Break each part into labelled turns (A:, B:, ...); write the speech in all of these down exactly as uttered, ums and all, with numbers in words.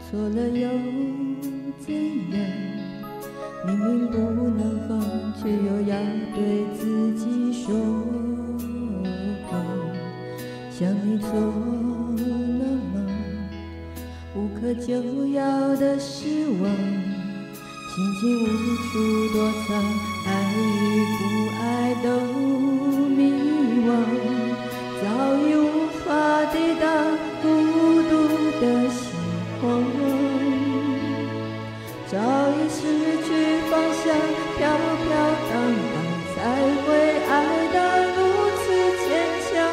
A: 错了又怎样？明明不能放，却又要对自己说谎。想你错了吗？无可救药的失望，心情无处躲藏，爱与不爱都迷惘，早已无法抵挡孤独的心慌，早已失去方向，飘飘荡荡，才会爱得如此坚强。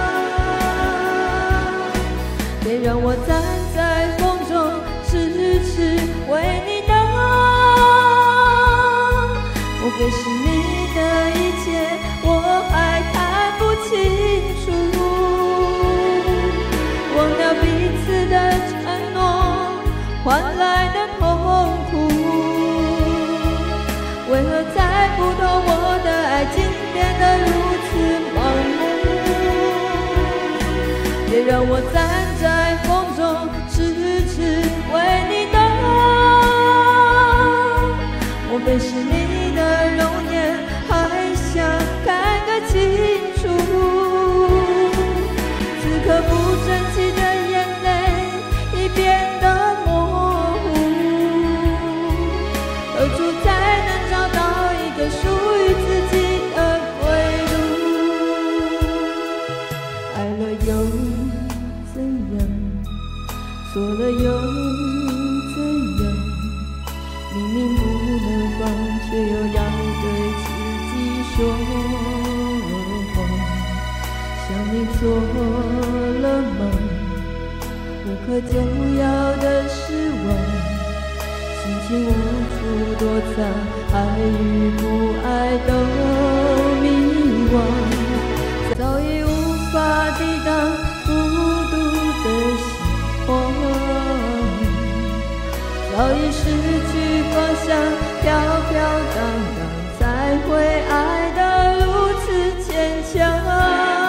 A: 别让我站在风中，痴痴为你等，莫非是你的一切我还看不清楚，忘掉彼此的承诺换来的痛苦，为何猜不透我的爱竟变得如此盲目？别让我站在风中，痴痴为你等，莫非是你的容颜还想看个清楚？此刻不争气的眼泪已变得模糊，何处才能找到一个属于自己的归路？爱了又怎样？错了又怎样？明明不能放，却又要对自己说谎。想你错了吗？无可救药的失望，心情无处躲藏，爱与不爱都迷惘，早已无法抵挡孤独的心慌，早已失去方向，飘飘荡荡，才会爱得如此坚强。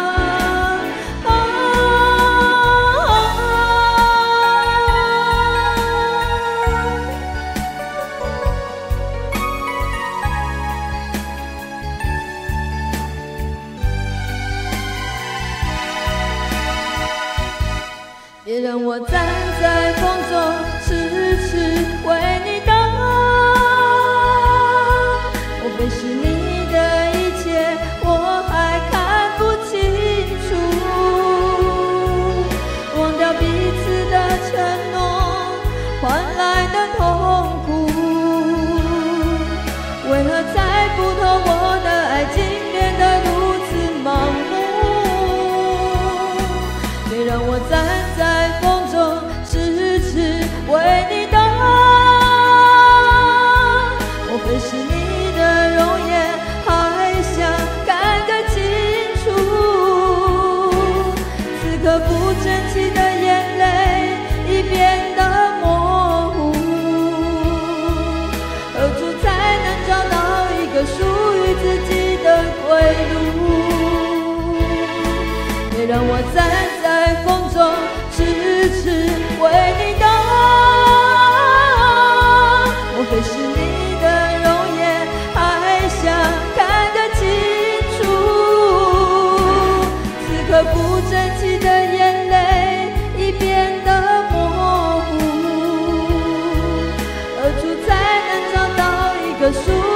A: 别让我站在风中，痴痴为你等，莫非是你的一切我还看不清楚，忘掉彼此的承诺换来的痛苦，为何猜不透我的爱竟变得如此盲目？别让我站在风中，痴痴为你等，莫非是你的容颜还想看个清楚？此刻不争气的眼泪已变得模糊，何处才能找到一个属于自己的归路？别让我站在风中，痴痴为你等，莫非是你的容颜还想看个清楚？此刻不争气的眼泪已变得模糊，何处才能找到一个属